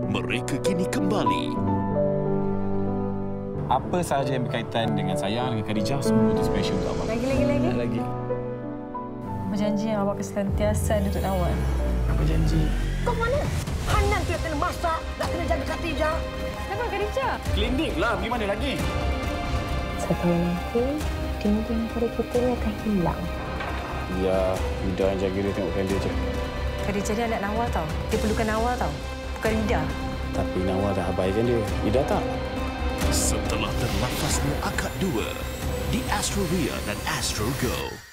mereka kini kembali. Apa sahaja yang berkaitan dengan saya, dengan Khadijah, semua itu special untuk Abang. Lagi. Berjanji yang awak akan sentiasa duduk awal. Apa janji? Kau mana? Hanan tu yang kena masak, nak kena jaga Khadijah. Kenapa Khadijah? Klinik lah, pergi mana lagi? Satu hari nanti, dinding pada kita ni akan hilang. Ya, Ida yang jaga dia, tengokkan dia je. Khadijah dia anak Nawal tau. Dia perlukan Nawal tau. Bukan Ida. Tapi Nawal dah abaikan dia. Ida tak? Setelah terlafaznya akad dua di Astro Ria dan Astro Go.